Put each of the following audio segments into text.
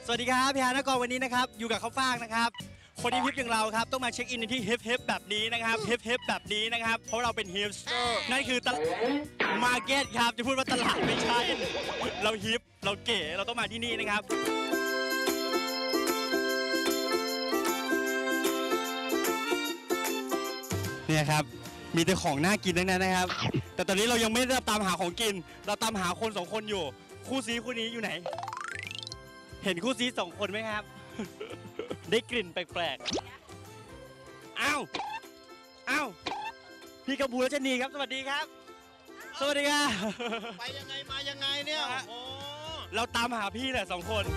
สวัสดีครับพี่ฮานกรวันนี้นะครับอยู่กับข้าวฟ่างนะครับคนที่ฮิปอย่างเราครับต้องมาเช็คอินในที่ฮิปแบบนี้นะครับฮิปแบบนี้นะครับเพราะเราเป็นฮิปสเตอร์นั่นคือตลาดมาร์เก็ตครับจะพูดว่าตลาดไม่ใช่เราฮิปเราเก๋เราต้องมาที่นี่นะครับเนี่ยครับมีแต่ของน่ากินทั้งนั้นนะครับแต่ตอนนี้เรายังไม่ได้ตามหาของกินเราตามหาคน2 คนอยู่คู่ซีคู่นี้อยู่ไหนเห็นคู่ซี2 คนไหมครับ ได้กลิ่นแปลกๆอ้าวพี่กัมพูรัชนีครับสวัสดีครับสวัสดีครับไปยังไงมายังไงเนี่ยโอ้เราตามหาพี่แหละ2 คน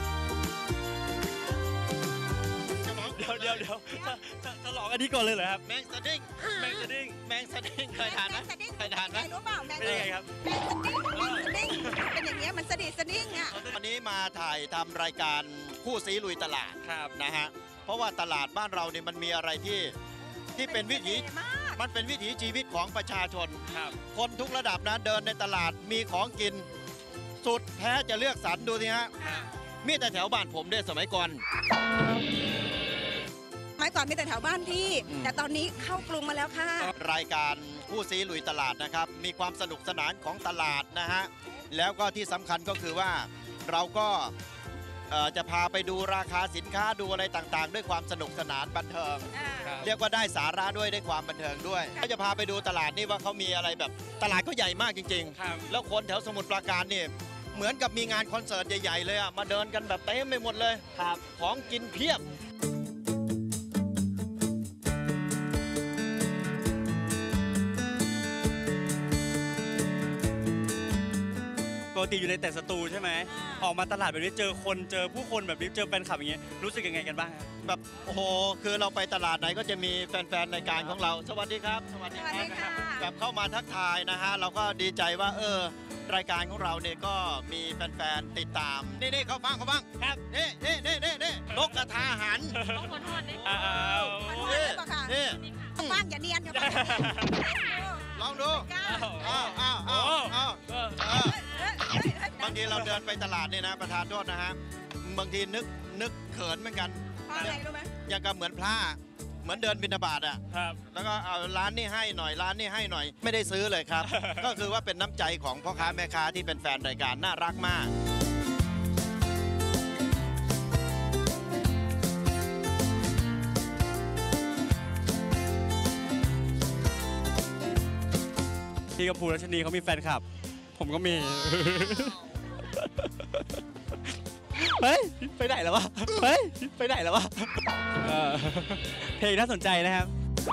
เดี๋ยวจะหลอกอันนี้ก่อนเลยเหรอครับแมงสดิ้งเคยทานไหมเคยทานไหมรู้เปล่าแมงเป็นยังไงครับแมงสดิ้งเป็นอย่างเงี้ยมันสดิ้งอ่ะวันนี้มาถ่ายทำรายการคู่ซีลุยตลาดครับนะฮะเพราะว่าตลาดบ้านเราเนี่ยมันมีอะไรที่เป็นวิถีมันเป็นวิถีชีวิตของประชาชนคนทุกระดับนะเดินในตลาดมีของกินสุดแท้จะเลือกสรรดูสิฮะมีแต่แถวบ้านผมเนี่ยสมัยก่อนมีแต่แถวบ้านพี่แต่ตอนนี้เข้ากรุงมาแล้วค่ะรายการคู่ซีลุยตลาดนะครับมีความสนุกสนานของตลาดนะฮะแล้วก็ที่สำคัญก็คือว่าเราก็จะพาไปดูราคาสินค้าดูอะไรต่างๆด้วยความสนุกสนานบันเทิงเรียกว่าได้สาระด้วยได้ความบันเทิงด้วยก็จะพาไปดูตลาดนี่ว่าเขามีอะไรแบบตลาดก็ใหญ่มากจริงๆแล้วคนแถวสมุทรปราการนี่เหมือนกับมีงานคอนเสิร์ตใหญ่ๆเลยอ่ะมาเดินกันแบบเต็มไปหมดเลยของกินเพียบปกติอยู่ในแต่สตูใช่ไหมออกมาตลาดแบบนี้เจอผู้คนแบบนี้เจอแฟนคลับอย่างเงี้ยรู้สึกยังไงกันบ้างแบบโอ้โหคือเราไปตลาดไหนก็จะมีแฟนๆรายการของเราสวัสดีครับแบบเข้ามาทักทายนะฮะเราก็ดีใจว่ารายการของเราเนี่ยก็มีแฟนๆติดตามนี่เขาฟังครับนี่นกกระทาหันนี่ฟังอย่าเนียนอย่าลองดูบางทีเราเดินไปตลาดเนี่ยนะประธานโทษนะฮะบางทีนึกเขินเหมือนกันยังกับเหมือนพระเหมือนเดินบิณฑบาตอ่ะแล้วก็เอาร้านนี้ให้หน่อยร้านนี้ให้หน่อยไม่ได้ซื้อเลยครับ ก็คือว่าเป็นน้ำใจของพ่อค้าแม่ค้าที่เป็นแฟนรายการน่ารักมากพี่กัมพูรัชนีเขามีแฟนคลับผมก็มีเฮ้ยไปไหนแล้ววะเพลงน่าสนใจนะครับ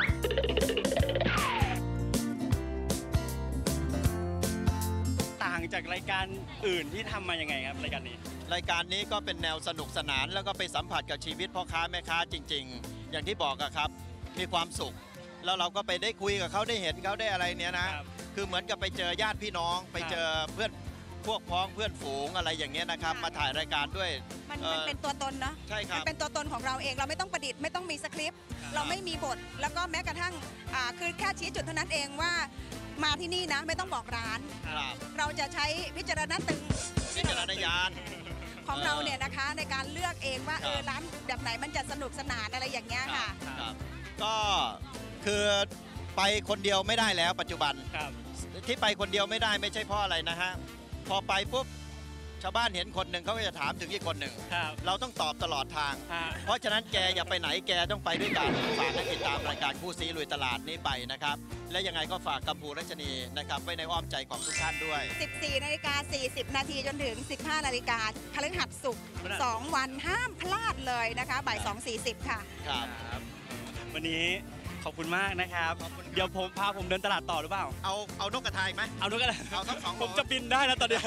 ต่างจากรายการอื่นที่ทำมายังไงครับรายการนี้ก็เป็นแนวสนุกสนานแล้วก็ไปสัมผัสกับชีวิตพ่อค้าแม่ค้าจริงๆอย่างที่บอกครับมีความสุขแล้วเราก็ไปได้คุยกับเขาได้เห็นเขาได้อะไรเนี้ยนะคือเหมือนกับไปเจอญาติพี่น้องไปเจอเพื่อนพวกพ้องเพื่อนฝูงอะไรอย่างเงี้ยนะครับมาถ่ายรายการด้วยมันเป็นตัวตนเนาะใช่ครับมันเป็นตัวตนของเราเองเราไม่ต้องประดิษฐ์ไม่ต้องมีสคริปต์เราไม่มีบทแล้วก็แม้กระทั่งคือแค่ชี้จุดเท่านั้นเองว่ามาที่นี่นะไม่ต้องบอกร้านเราจะใช้วิจารณญาณของเราเนี่ยนะคะในการเลือกเองว่าร้านแบบไหนมันจะสนุกสนานอะไรอย่างเงี้ยค่ะก็คือไปคนเดียวไม่ได้แล้วปัจจุบันที่ไปคนเดียวไม่ได้ไม่ใช่เพราะอะไรนะฮะพอไปปุ๊บชาวบ้านเห็นคนหนึ่งเขาก็จะถามถึงอีกคนหนึ่งเราต้องตอบตลอดทางเพราะฉะนั้นแกอย่าไปไหนแกต้องไปด้วยกันฝากให้ติดตามรายการคู่ซีลุยตลาดนี้ไปนะครับและยังไงก็ฝากกัมพูรัชนีนะครับไว้ในอ้อมใจของทุกท่านด้วย 14:40 นาทีจนถึง 15 นาฬิกาพฤหัสศุกร์2 วันห้ามพลาดเลยนะคะบ่าย 2:40 ค่ะครับวันนี้ขอบคุณมากนะครับเดี๋ยวผมเดินตลาดต่อหรือเปล่าเอานกกระทาไหมเอานกกระทาเอาทั้ง2 ผมจะบินได้แล้วตอนนี้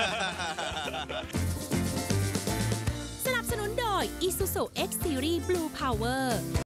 สนับสนุนโดย Isuzu X Series Blue Power